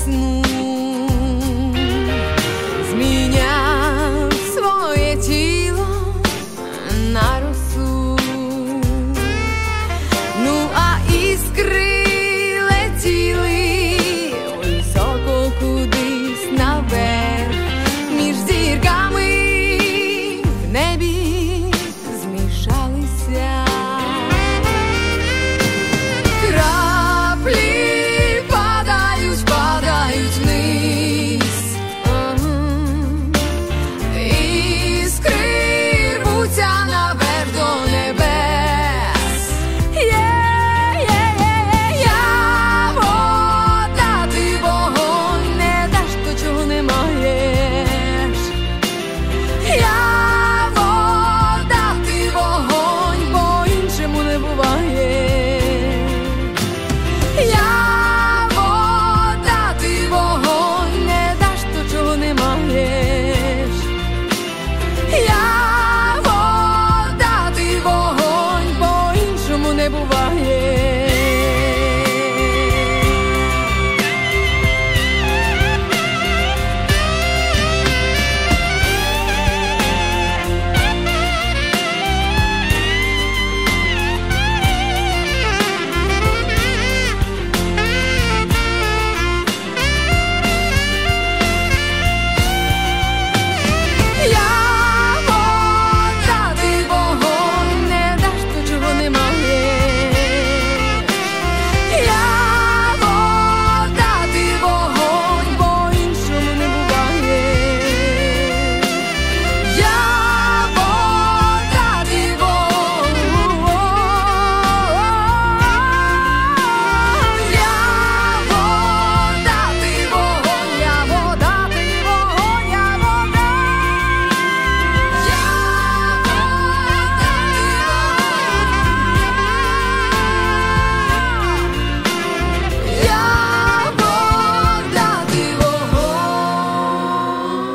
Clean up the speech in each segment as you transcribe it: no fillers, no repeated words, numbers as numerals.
весну. Зміняв своє тіло на росу. Ну а іскри летіли високо кудись наверх, між зірками в небі змішалися. Краплі падають, падають вниз, іскри рвуться наверх до небес. Я вода, ти вогонь, не даш то, чого не маєш. Я вода, ти вогонь, по-іншому не буває. Я вода, ти вогонь, не даш то, чого не маєш. Я вода, ти вогонь, по-іншому не буває. Я вода, ти вогонь, не даш то, чого не маєш. Я вода, ти вогонь, по-іншому не буває. Я вода, ти вогонь. Я вода, ти вогонь, я вода, ти вогонь, я вода. Я вода, ти вогонь.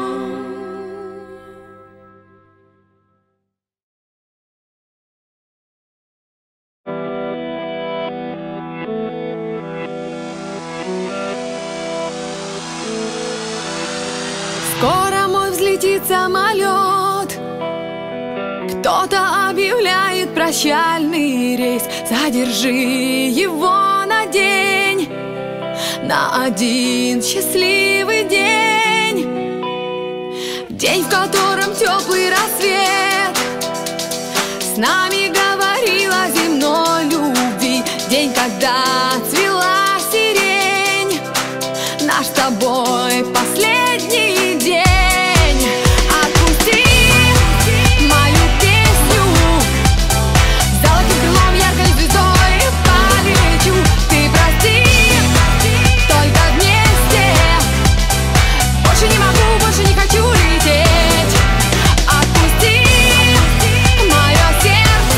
Скоро мой взлетит самолет. Кто-то объявляет прощальный рейс. Задержи его на день, на один счастливый день. День, в котором теплый рассвет с нами говорил о земной любви. День, когда цвела сирень, наш с тобой последний день. Отпусти мою песню, золотым крылом яркой звездой полечу. Ты прости, только вместе. Больше не могу, больше не хочу лететь. Отпусти мое сердце,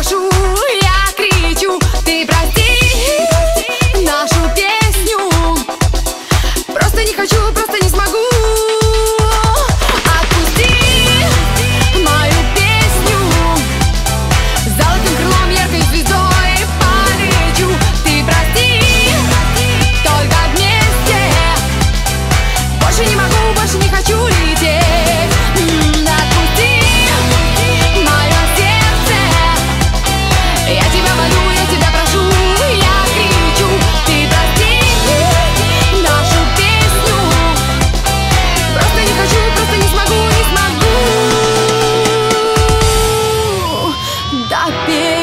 прошу, я кричу, ты прости нашу песню. Просто не хочу, просто не смогу. Отпусти мою песню, золотым крылом, яркой звездой полечу. Ты прости, только вместе. Больше не могу, больше не хочу лететь. Отпусти мое сердце, я тебя молю, я тебя прошу, я кричу. Ты прости нашу песню. Просто не хочу, просто не смогу, не смогу допеть.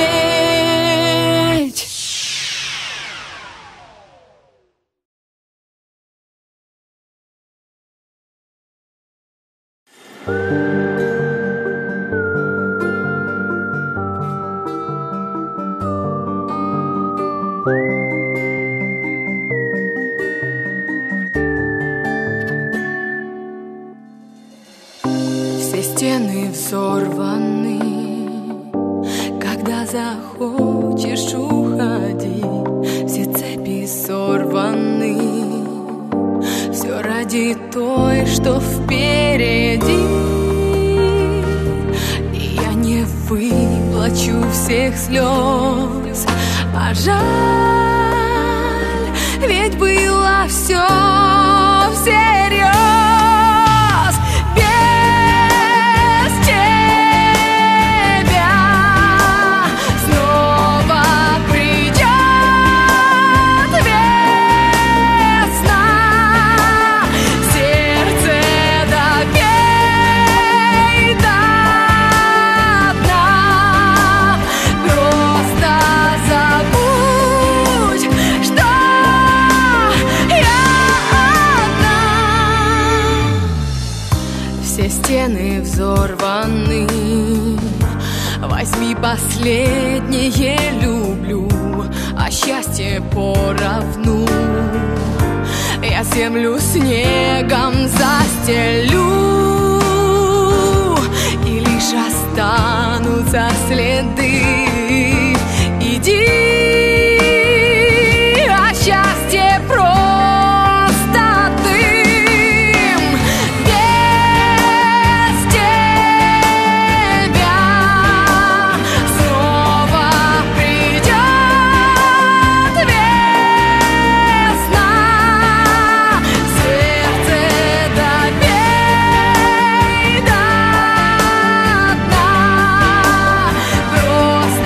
Все стены взорваны, когда захочешь уходи. Все цепи сорваны, все ради той, что впереди. И я не выплачу всех слез, а жаль, ведь было все всерьез. Стены взорваны, возьми последнее, люблю, а счастье поровну. Я землю снегом застелю, и лишь останутся следы. Иди, а счастье просто просто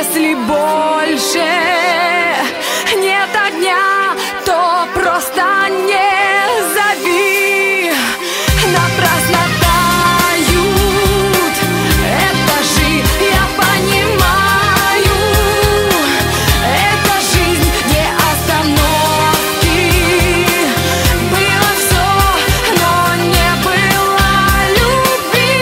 если больше нет огня, то просто не зови. Напрасно тают этажи, я понимаю, это жизнь, не остановки. Было все, но не было любви.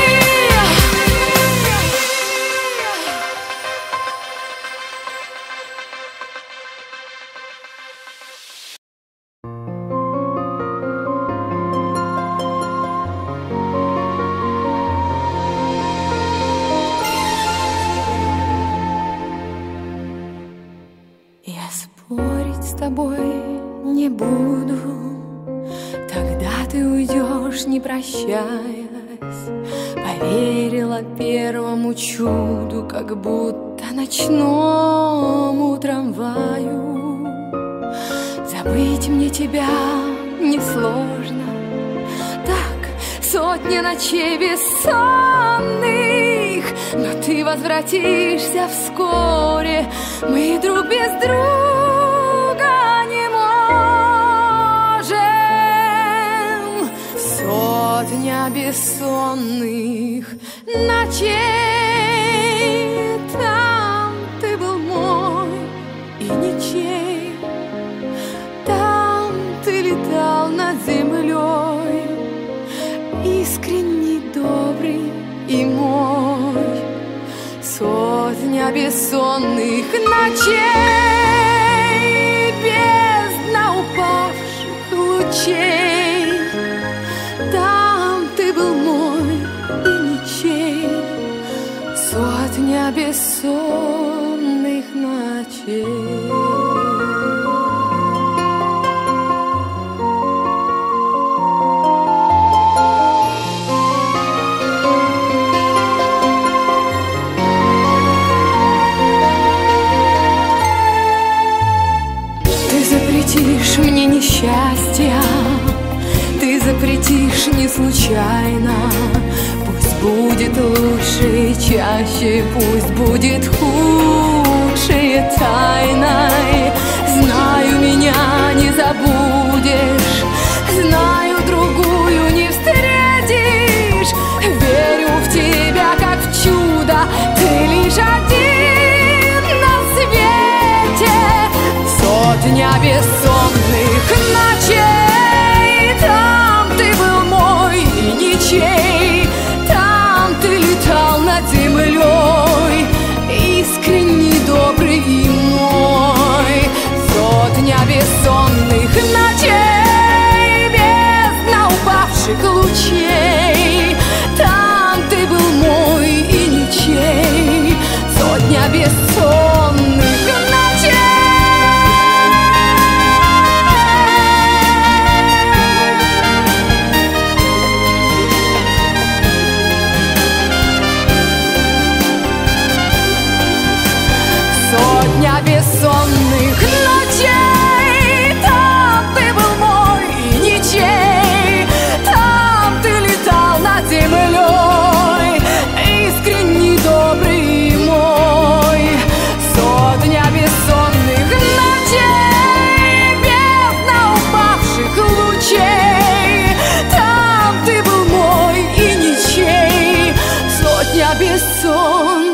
Я спорить с тобой не буду, тогда ты уйдешь, не прощаясь. Поверила первому чуду, как будто ночному трамваю. Забыть мне тебя несложно, так, сотни ночей бессонных. Но ты возвратишься вскоре, мы друг без друга не можем. Сотня бессонных ночей, там ты был мой и ничей. Там ты летал над землей, искренний, добрый и мой. Сотня бессонных ночей, бездна упавших лучей. Там ты был мой и ничей. Сотня бессонных ночей. Запретишь мне несчастья, ты запретишь не случайно. Пусть будет лучше и чаще, пусть будет худшее тайной. Знаю, меня не забудешь, знаю, другую не встретишь. Верю в тебя, как в чудо, ты лишь один на свете. Сотня бессонных ночей, там ты был мой и ничей. Там ты летал над землей, искренний, добрый и мой. Сотня бессонных ночей, бездна упавших лучей. Там ты был мой и ничей. Сотня бессонных ночей. Сотня бессонных ночей, там ты был мой и ничей. Там ты летал над землей, искренний, добрый и мой. Сотня бессонных ночей, бездна упавших лучей. Там ты был мой и ничей. Сотня бессонных.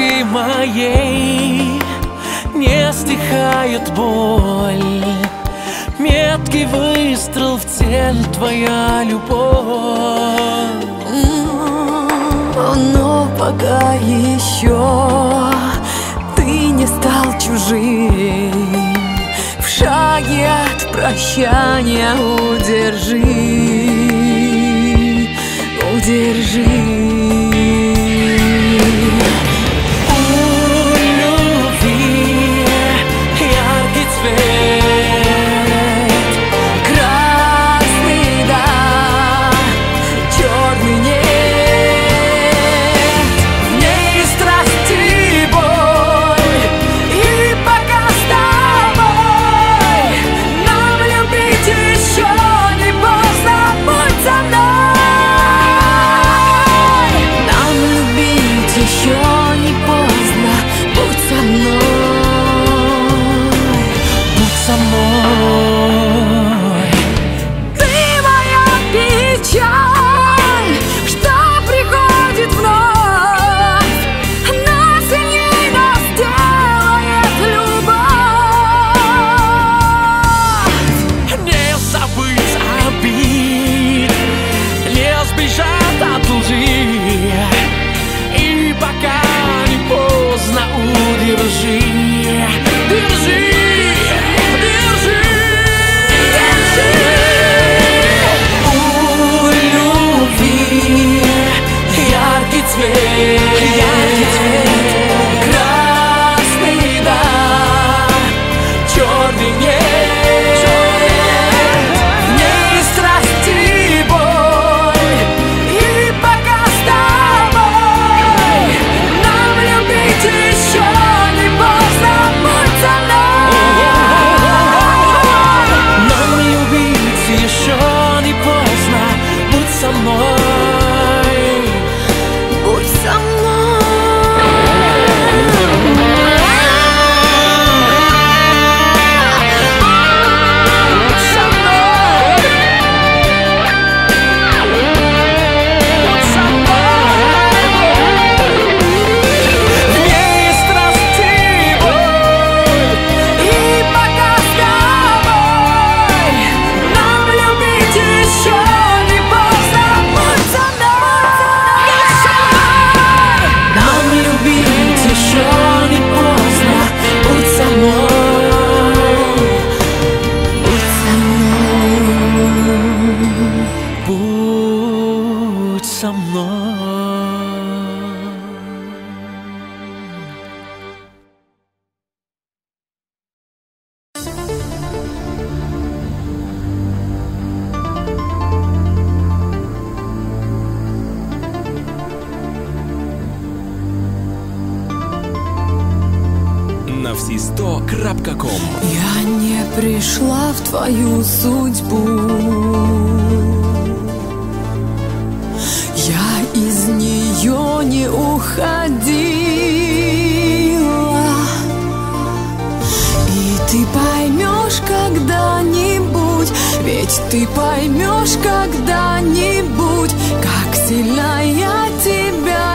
груди моей не стихает боль. Меткий выстрел в цель, твоя любовь. Но пока еще ты не стал чужим, в шаге от прощания удержи, удержи. Навсисто.ком. Я не пришла в твою судьбу, я из нее не уходила, и ты поймешь когда-нибудь, ведь ты поймешь когда-нибудь, как сильно я тебя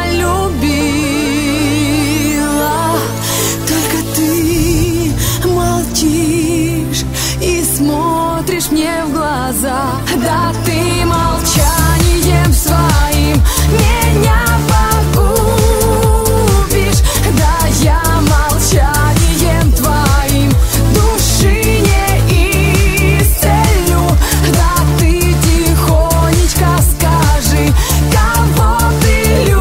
любила. Только ты молчишь и смотришь мне в глаза. Да ты молчанием своим меня погубишь. Да я молчанием твоим души не исцелю. Да ты тихонечко скажи, кого ты любишь.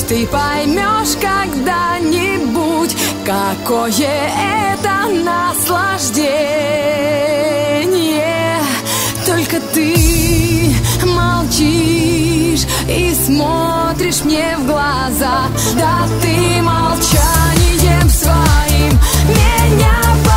ты поймешь когда-нибудь, какое это наслаждение. Только ты молчишь и смотришь мне в глаза. Да ты молчанием своим меня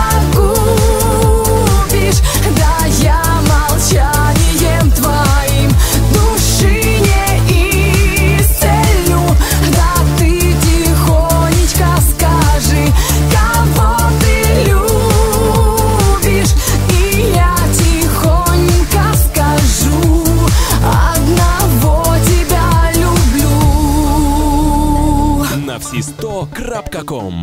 погубишь. Да я молчанием твоим души не исцелю. Да ты тихонечко скажи, кого ты любишь, и я тихонько скажу: одного тебя люблю. На все100.com.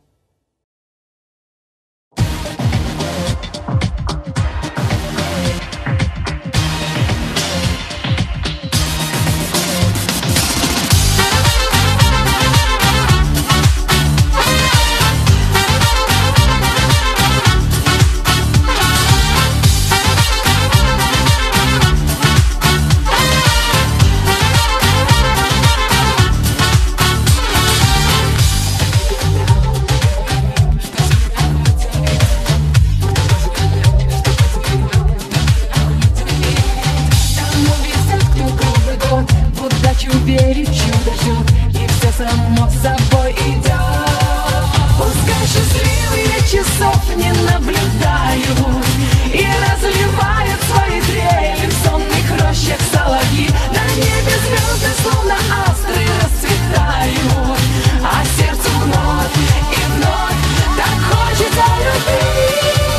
Верит, чудо ждет, и все само собой идет. Пускай счастливые часов не наблюдают и разливают свои трели в сонных рощах соловьи. На небе звезды словно астры расцветают, а сердцу вновь и вновь так хочется любить.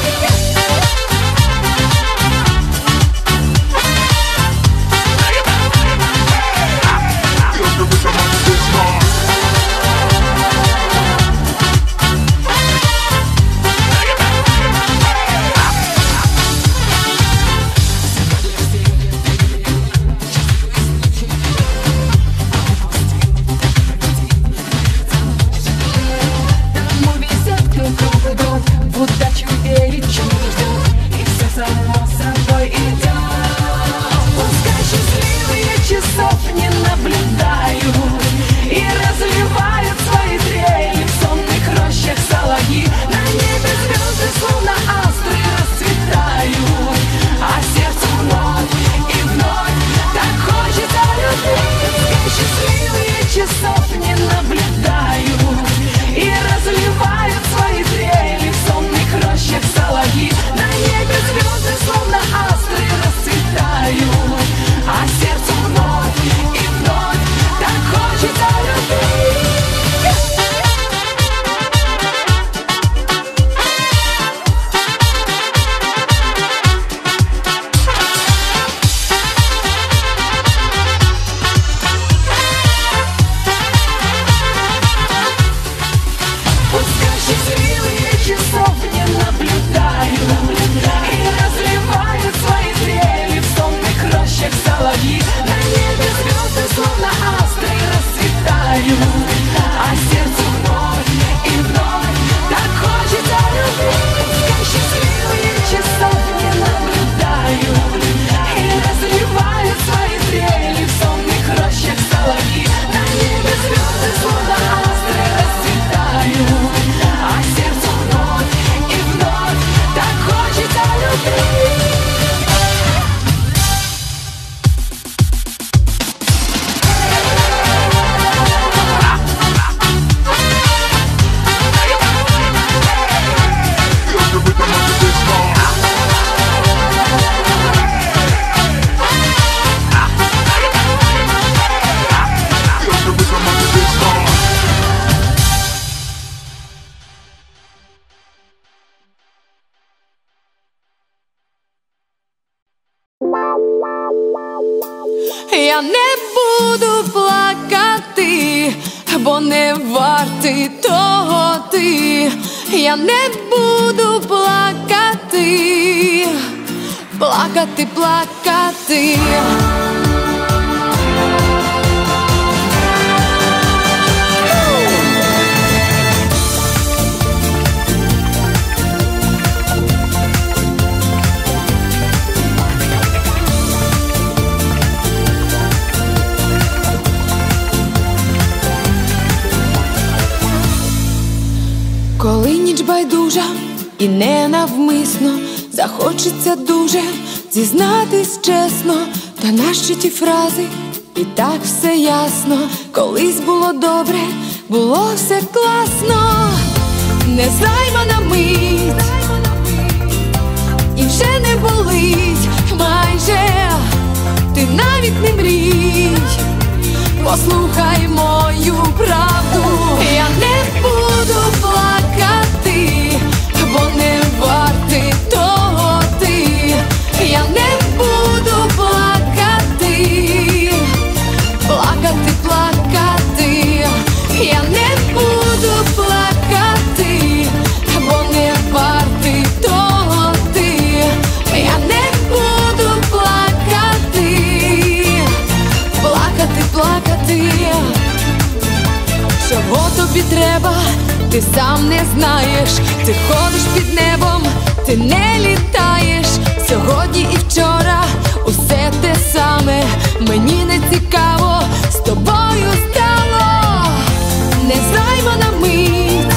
Я не буду плакати, бо не вартий того ти. Я не буду плакати, плакати, плакати. Коли ніч байдужа і ненавмисно захочеться дуже зізнатись чесно, та нащо ті фрази, і так все ясно. Колись було добре, було все класно. Незаймана мить, і вже не болить майже. Ти навіть не мрій, послухай мою правду. Я не буду плакати, бо не вартий того ти. Я не буду плакати, плакати, плакати. Я не буду плакати, бо не вартий того ти. Я не буду плакати, плакати, плакати. Чого тобі треба, ти сам не знаєш. Ти ходиш під небом, ти не літаєш. Сьогодні і вчора усе те саме. Мені не цікаво, з тобою стало. Незаймана мить,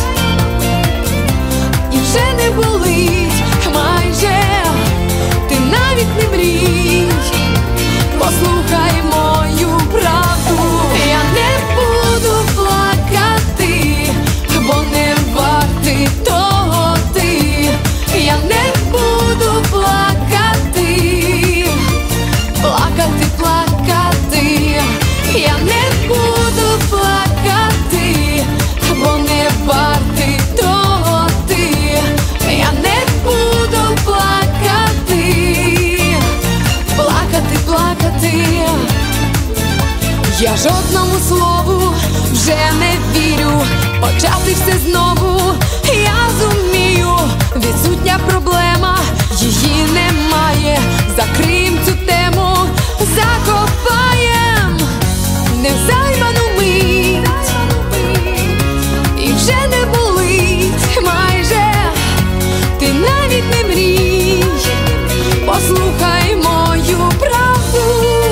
і вже не болить майже. Ти навіть не мрій, послухай мою правду. Я не буду плакати, бо не вартий того ти. Я не буду плакати, плакати, плакати. Я не буду плакати, бо не вартий того ти. Я не буду плакати, плакати, плакати. Я жодному слову вже не вірю. Почати все знову я зумію. Відсутня проблема, її немає. Закриєм цю тему, закопаєм. Незайману мить, і вже не болить майже. Ти навіть не мрій, послухай мою правду.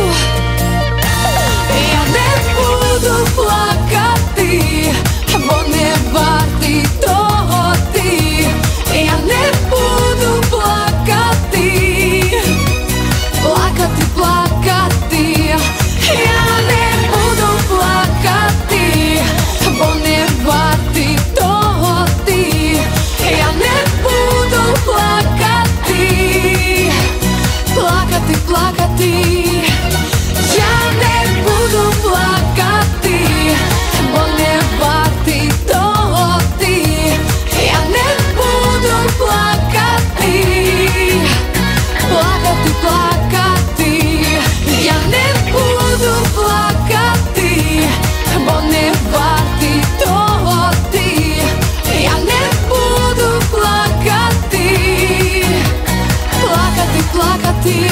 Я не буду плакати, бо не вартий того ти. Я не буду плакати, плакати, плакати. Я не буду плакати, бо не вартий того ти. Я не буду плакати, плакати, плакати. Я не буду плакати, бо не вартий того ти. Я не буду плакати, плакати, плакати. Я не буду плакати, бо не вартий того ти. Я не буду плакати, плакати, плакати.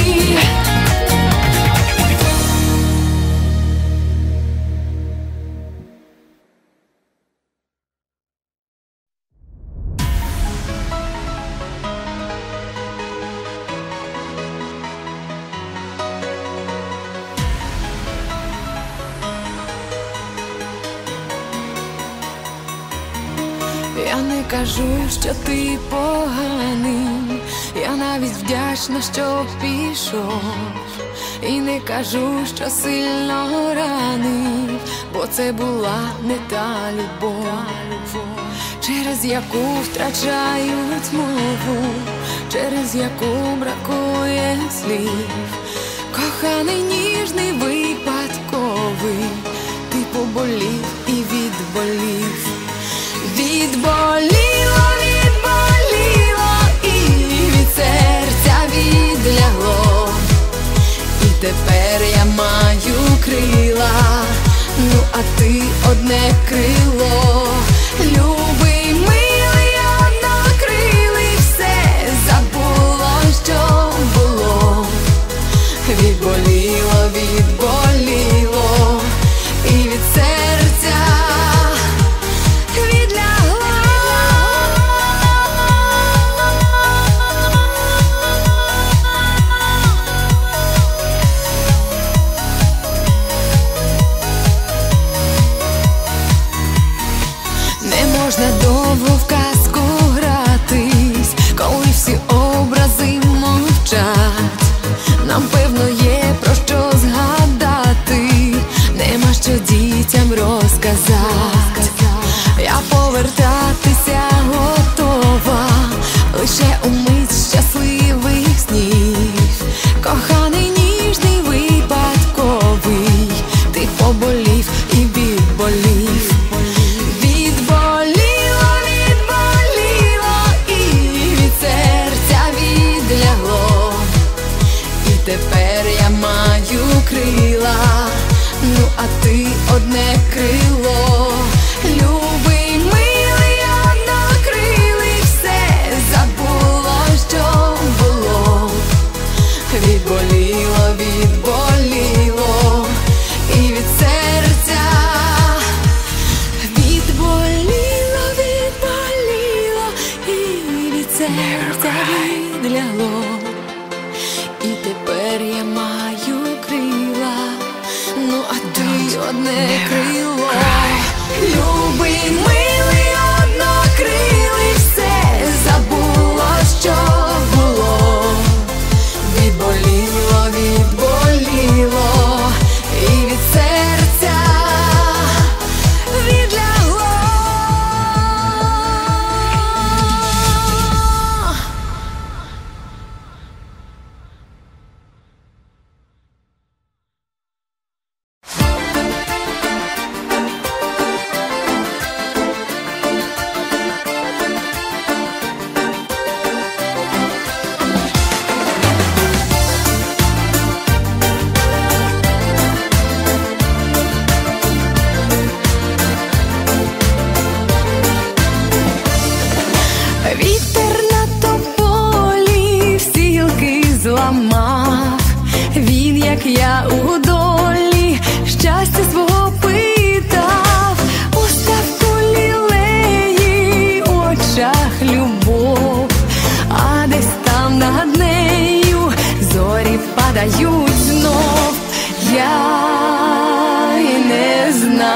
Я не кажу, що ти поганий. Я навіть вдячна, що пішов. І не кажу, що сильно ранив, бо це була не та любов, через яку втрачають мову, через яку бракує слів. Коханий, ніжний, випадковий, ти поболів і відболів. Відболіло, відболіло, і від серця відлягло. І тепер я маю крила, ну а ти одне крило. Любий, милий, однокрилий, все забуло, що було. Відболіло, відболіло, і від серця можна одне крило. Любий, милий, однокрилий, все забуло, що було. Відболіло, відболіло і від серця. Відболіло, відболіло і від серця відлягло. І тепер я маю крила, ну а ти одне крило. Любий, милий, однокрилий, все забуло, що було. Відболіло, відболіло і від серця відлягло. Вітер на тополі всі гілки зламав. Він, як я у долі, щастя свого питав. У ставку лілеї, у очах любов, а десь там над нею зорі падають знов. Я й не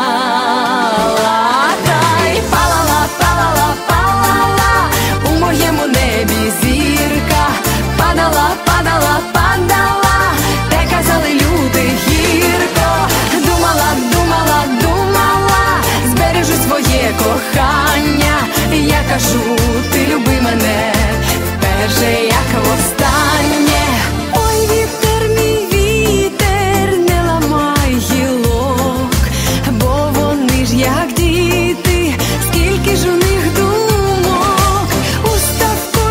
знала, та й палала, палала, палала у моєму небі зірка. Падала, падала, падала, те казали люди гірко. Думала, думала, думала, збережу своє кохання. Я кажу, ти люби мене вперше, як востаннє. Ой, вітер, мій вітер, не ламай гілок, бо вони ж як діти, скільки ж у них думок. У ставку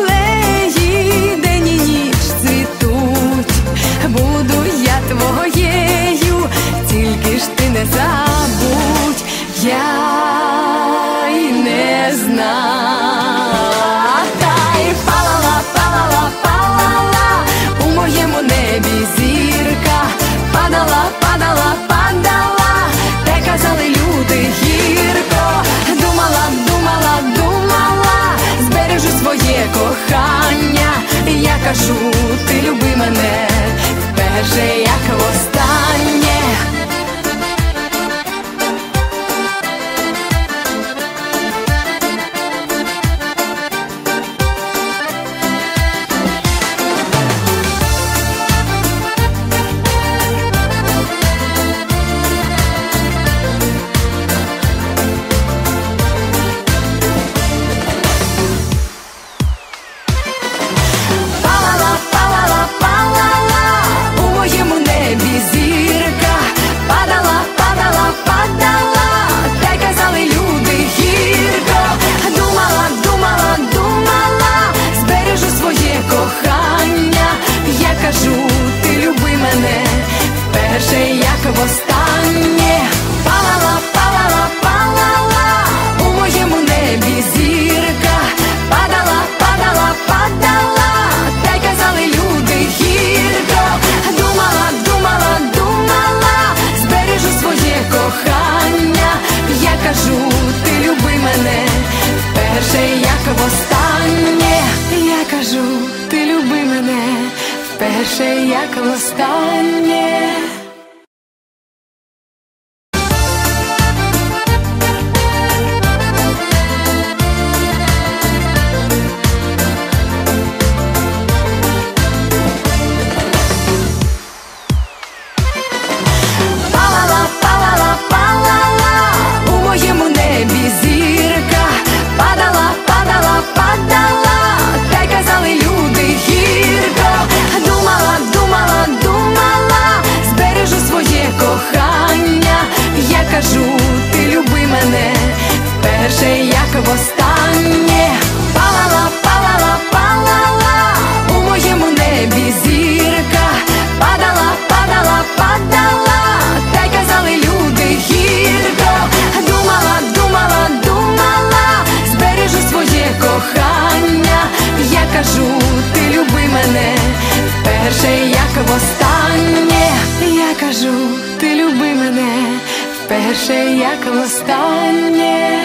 лілеї день і ніч цвітуть. Буду я твоєю, тільки ж ти не забудь. Я й не знала, та й палала, палала, палала у моєму небі зірка. Падала, падала, падала, те казали люди гірко. Думала, думала, думала, збережу своє кохання. Я кажу, ти люби мене вперше, як востаннє. Палала, палала, палала у моєму небі зірка. Падала, падала, падала, та й казали люди гірко. Думала, думала, думала, збережу своє кохання. Я кажу, ти люби мене вперше, як востаннє. Палала, палала, палала у моєму небі зірка. Падала, падала, падала, та й казали люди гірко. Думала, думала, думала, збережу своє кохання. Я кажу, ти люби мене вперше, як востаннє. Я кажу, ти люби мене вперше, як востаннє. Палала, палала, палала у моєму небі зірка. Падала, падала, падала, та й казали люди гірко. Думала, думала, думала, збережу як востаннє.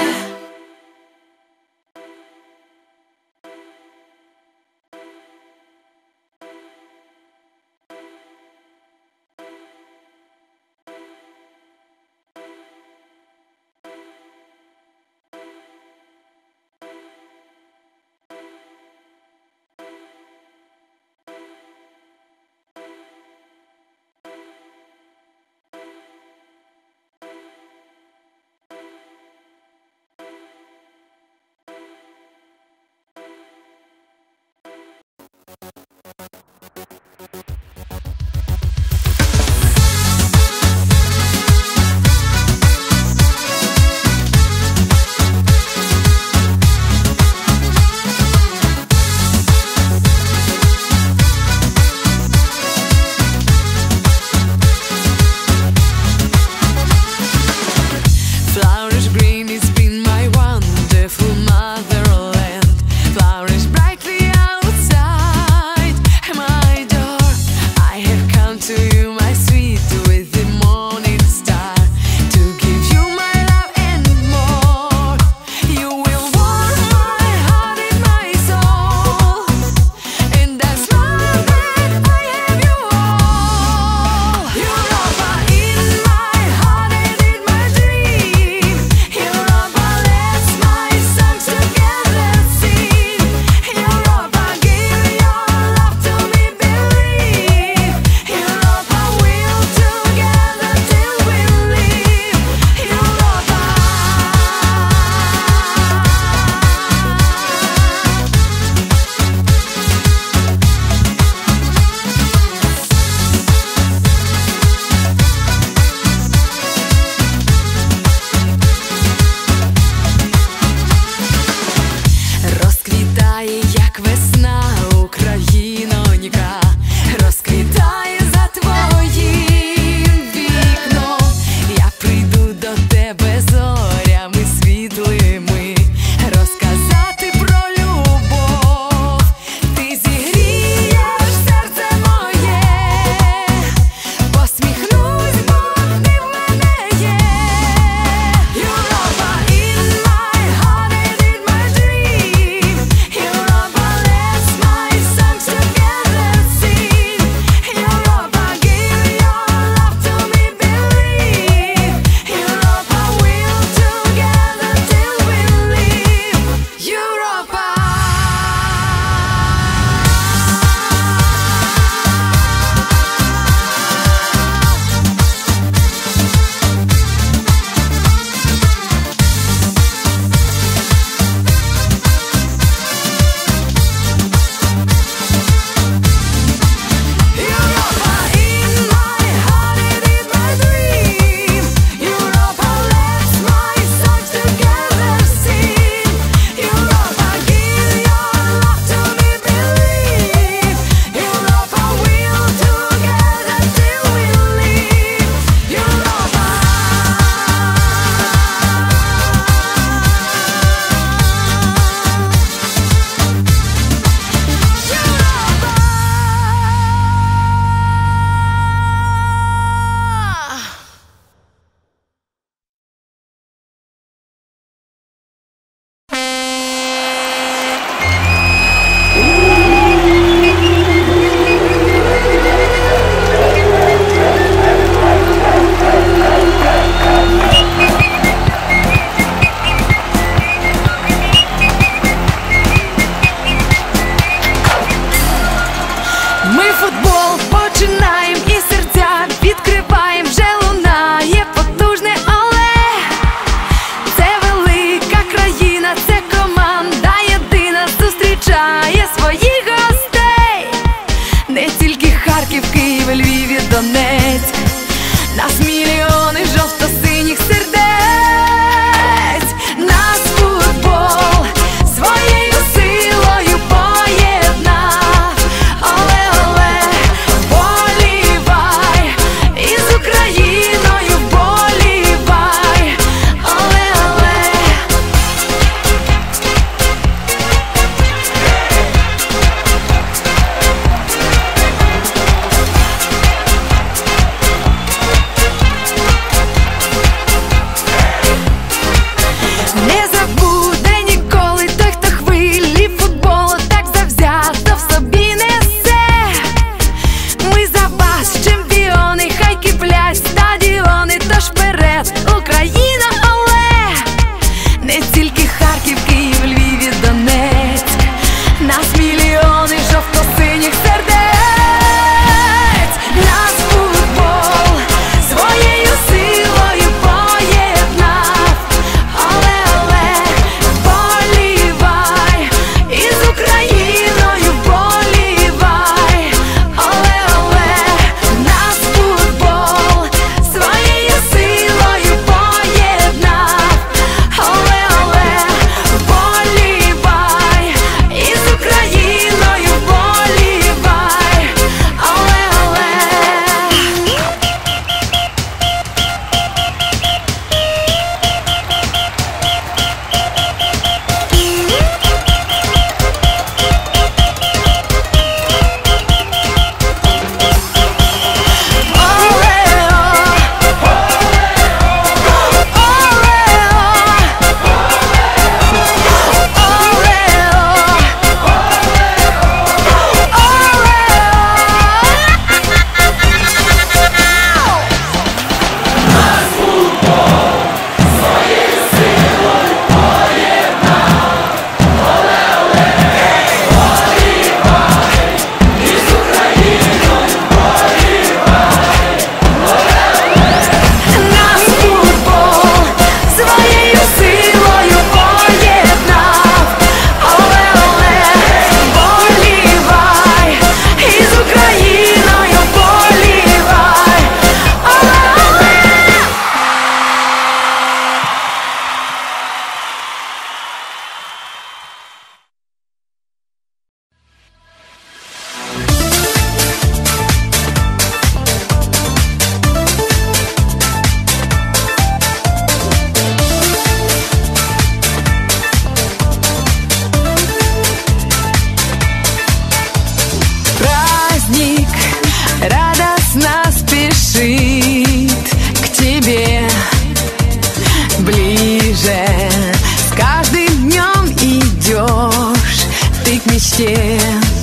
к мечте.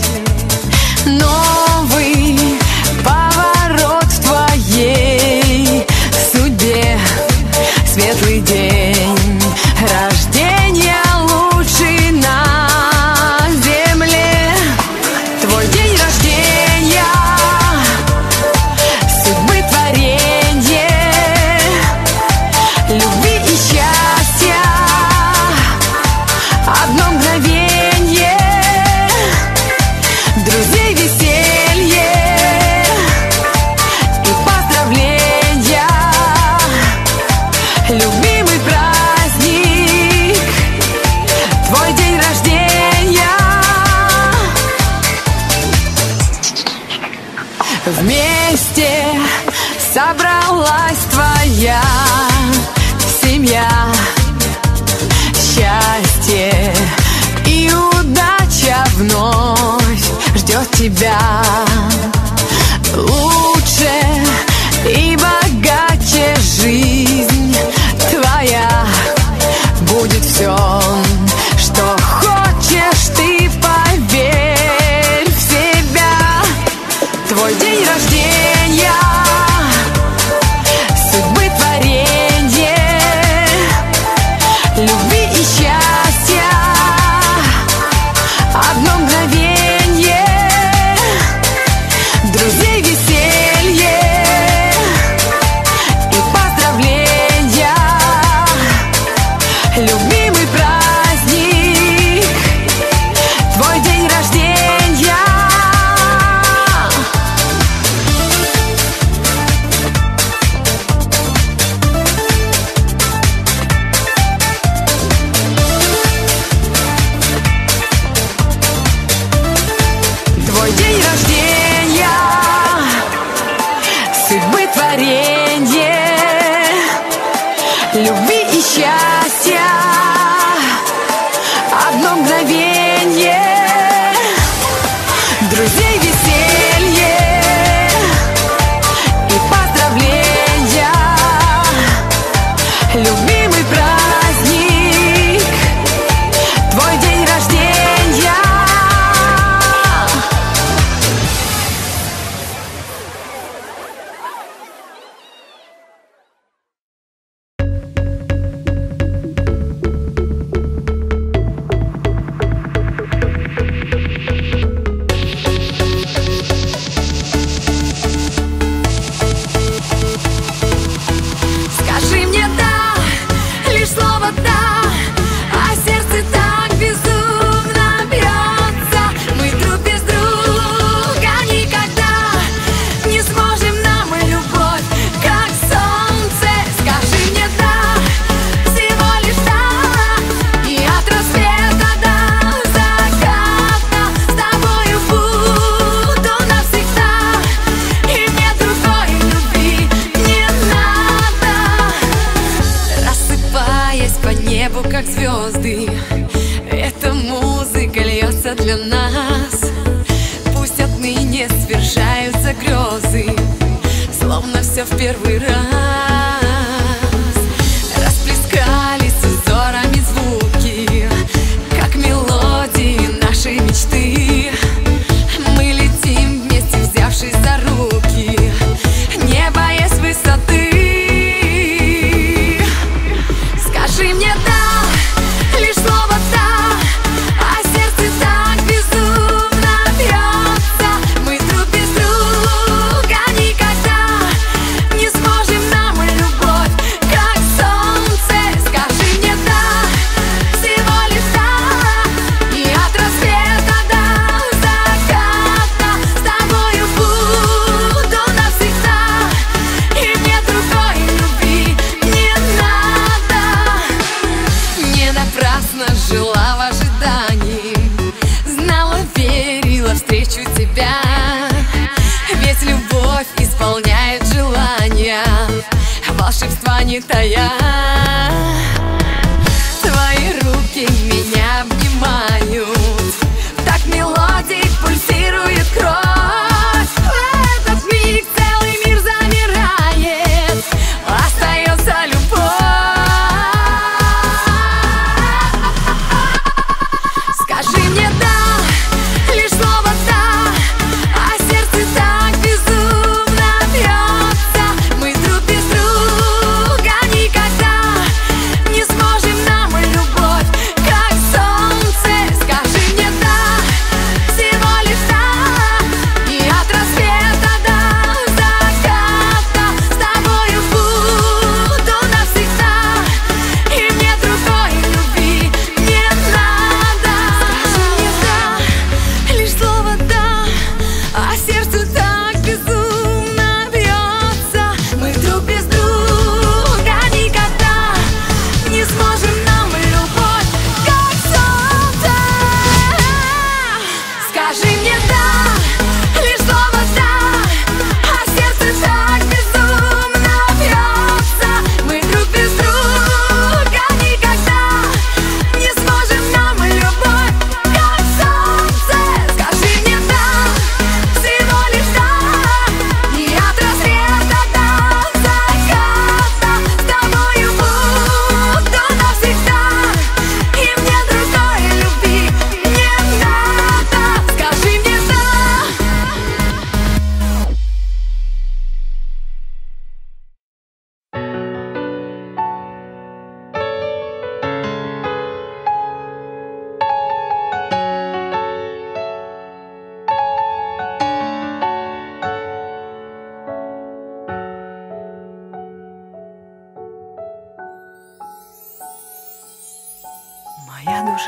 Новый поворот в твоей судьбе, светлый день рождения лучший на земле. Твой день рождения, судьбы творенье, любви и счастья, одно мгновенье, друзей веселье и поздравления. Любимый праздник, твой день рождения. Вместе собралась твоя семья, счастье и удача вновь ждет тебя. Лучше и богаче жизнь твоя будет все, что хочешь ты, поверь в себя. Твой день рождения, судьбы творенье, любви и счастья, одно мгновенье, друзей веселье и поздравления. Любимый праздник, твой день рождения. Твой день рождения, судьбы творенье, любви и счастья, одно мгновенье, друзей веселье и поздравления. Любимый праздник, твой день рождения. Скажи мне да, лишь слово да, а сердце так безумно бьется. Мы друг без друга никогда не сможем, нам и любовь как солнце. Скажи мне да, всего лишь да, и от рассвета до заката с тобою буду навсегда, и мне другой любви не надо. Рассыпаясь по небу, как звезды, эта музыка льется для нас. Пусть отныне свершаются грезы, словно все в первый раз. Расплескались узорами звуки, как мелодии нашей мечты. Мы летим вместе, взявшись за руки, не боясь высоты. Скажи мне да, лишь слово да, а сердце так безумно бьется. Мы друг без друга никогда не сможем, нам и любовь как солнце. Скажи мне да, всего лишь да, и от рассвета до заката с тобою буду навсегда, и мне другой любви не надо. Не напрасно жила в ожидании, знала, верила, встречу тебя. Ведь любовь исполняет желания, волшебства не тая. Твои руки меня обнимают, так мелодий пульсирует кровь. В этот миг целый мир замирает, остается любовь. Скажи мне да,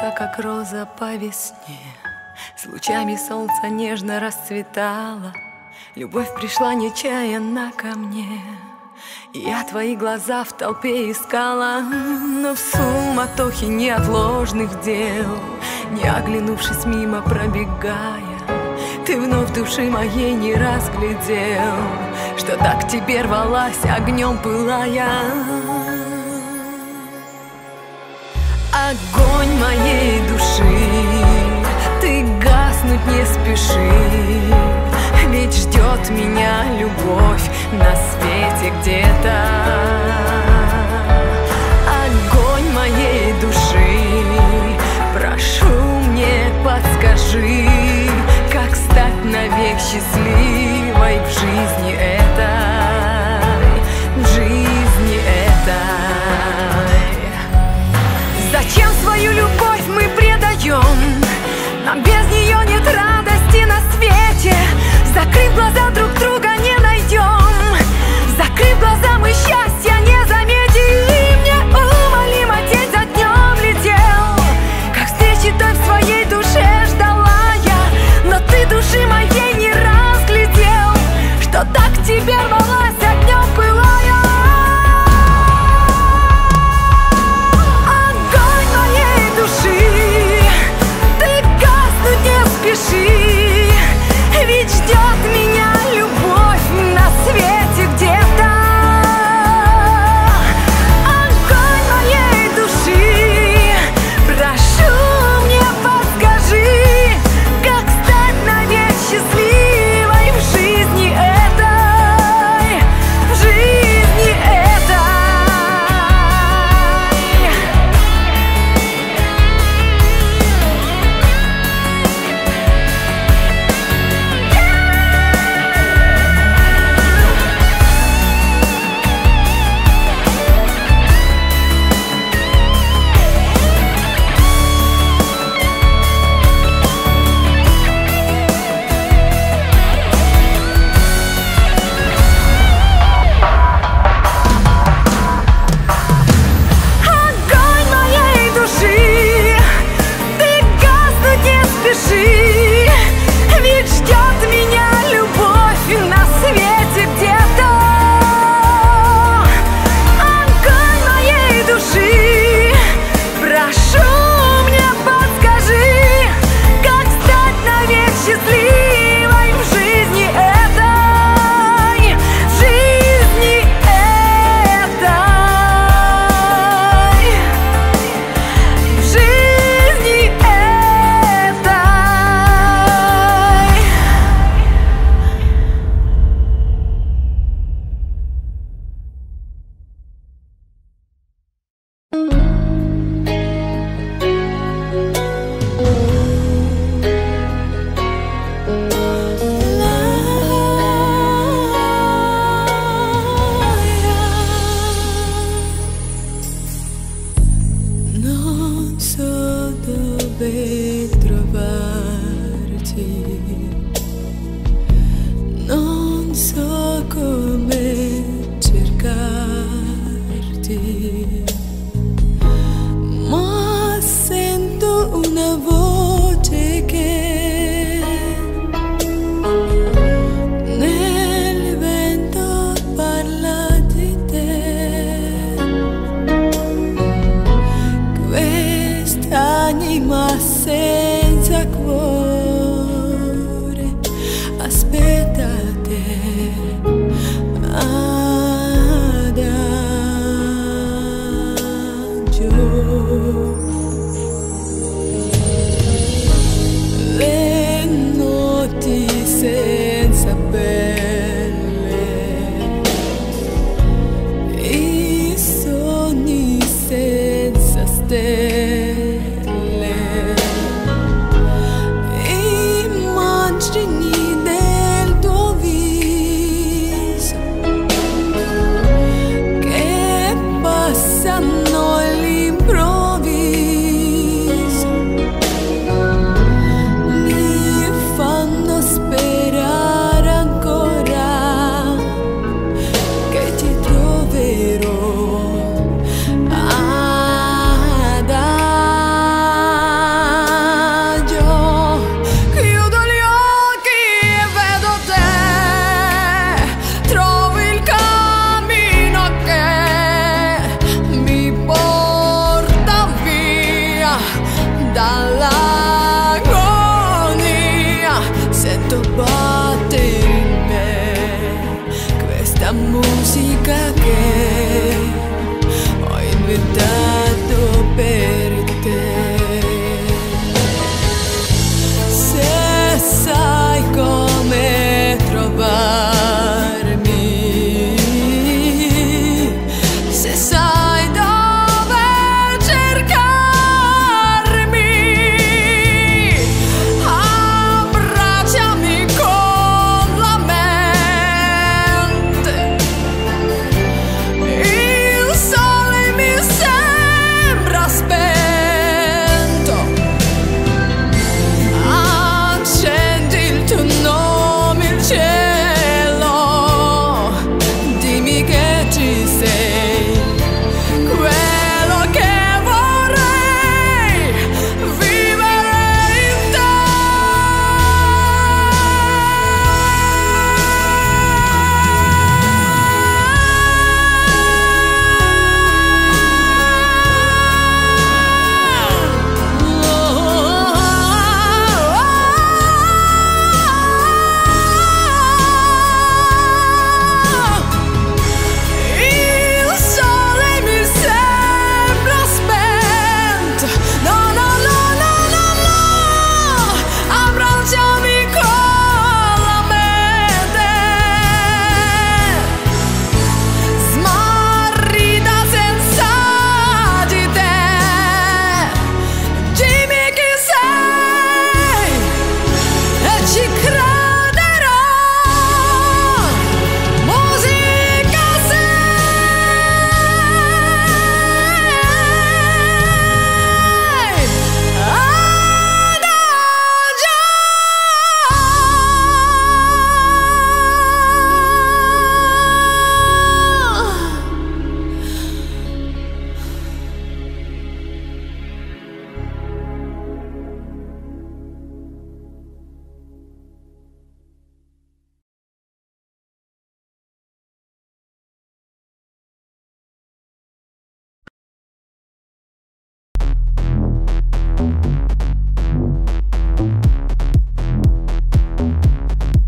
душа, как роза по весне, с лучами солнца нежно расцветала. Любовь пришла нечаянно ко мне, и я твои глаза в толпе искала. Но в суматохе неотложных дел, не оглянувшись мимо пробегая, ты вновь души моей не разглядел, что так к тебе рвалась, огнем пылая. Огонь моей души, ты гаснуть не спеши, ведь ждет меня любовь на свете где-то. Огонь моей души, прошу мне подскажи, как стать навек счастливой в жизни этой, в жизни этой. Зачем свою любовь мы предаем? Нам без нее нет радости на свете. Закрыв глаза, друг друга не найдем. Закрыв глаза, мы счастья не заметим. Неумолимо день за днем летел, как встречи той в своей душе ждала я. Но ты души моей не разглядел, что так к тебе рвалась, огнем пылая. Огонь моей души, ты гаснуть не спеши, ведь ждет меня любовь на свете где-то. Огонь моей души, прошу мне подскажи, как стать навек счастливой в жизни этой, в жизни этой. Огонь моей души, ты гаснуть не спеши, ведь ждет меня любовь на свете где-то. Огонь моей души, прошу мне подскажи, как стать навек счастливой в жизни этой, в жизни этой, в жизни этой. Non so dove trovarti, non so come cercarti, ma sento una voce che nel vento parla di te. Quest'anima se почти как